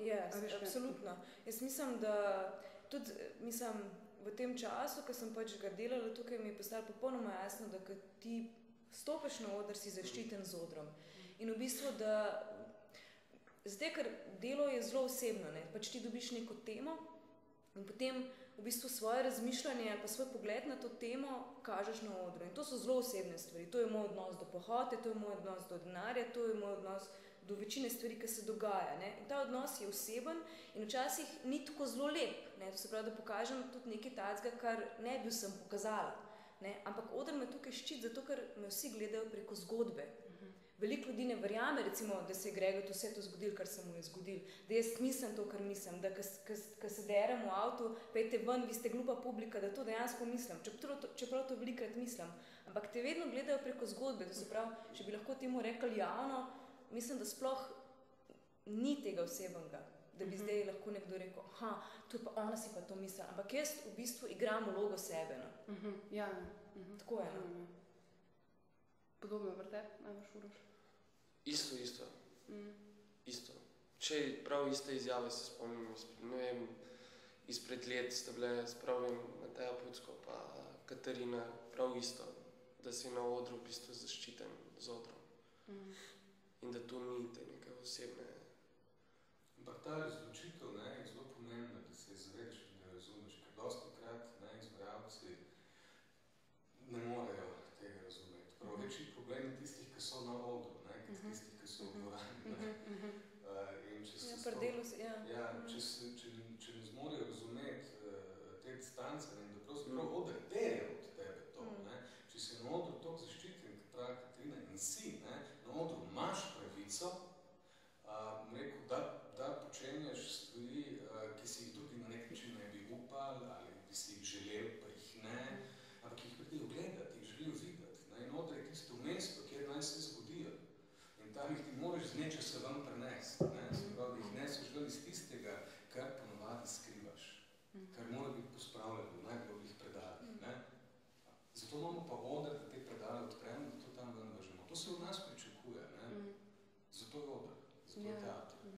Absolutno. Jaz mislim, da tudi, v tem času, ko sem pač ga delala tukaj, mi je postalo popolnoma jasno, da ko ti stopiš na oder, si zaščiten z odrom. In v bistvu, da zdaj, ker delo je zelo osebno, ne, pač ti dobiš neko temo in potem v bistvu svoje razmišljanje ali pa svoj pogled na to temo kažeš na odru. In to so zelo osebne stvari. To je moj odnos do pohote, to je moj odnos do denarja, to je moj odnos do večine stvari, ki se dogaja. Ne. In ta odnos je oseben in včasih ni tako zelo lep. Ne. To se pravi, da pokažem tudi nekaj takega, kar ne bi vsem pokazala. Ne. Ampak oder me tukaj ščiti, zato ker me vsi gledajo preko zgodbe. Veliko ljudi ne verjame, recimo, da se je Gregotu vse to zgodilo, kar se mu je zgodilo, da jaz mislim to, kar mislim, da ko se derem v avtu, pejte ven, vi ste glupa publika, da to dejansko mislim, čeprav to velikrat mislim. Ampak te vedno gledajo preko zgodbe, to se pravi, če bi lahko temu rekli javno, mislim, da sploh ni tega osebnega, da bi zdaj lahko nekdo rekel, to je pa ona si pa to misli, ampak jaz v bistvu igram vlogo sebe. Ja. Tako je. Podobno vrte, najbolj Uroš? Isto. Isto. Če prav iste izjave se spomnim, ne vem, izpred let sta bile, spravim Mateja Pucko pa Katarina, prav isto, da si na odru v bistvu zaščiten z odrom. In da tu ni te neke osebne. Ampak ta razločitev je zelo pomembna, da se izvedeš in da razumeš, ker dostikrat izvajalci ne morejo tega razumeti. Prav večji problem je tistih, ki so na odru, tistih, ki so v dvorani. Če ne zmorejo razumeti te distance in da pravzaprav oder terje od tebe to, če si na odru toliko zaščiten, kot pravi Katarina, in si, na odru imaš pravico, da počenješ stvari, ki si jih drugi na nek način ne bi upali ali bi si jih želel, pa jih ne, ampak jih pridejo gledati, jih želijo videti. In oder je tisto mesto, kjer naj se zgodijo. In tam jih ti moraš z nečesa ven prenesti. Se pravi, da jih neseš ven iz tistega, kar ponavadi skrivaš, kar mora biti pospravljeno v najboljih predalih. Zato imamo pa oder, da te predale odpremo, da to tam ven vržemo. To se od nas pričakuje. Zato je oder, zato je teater.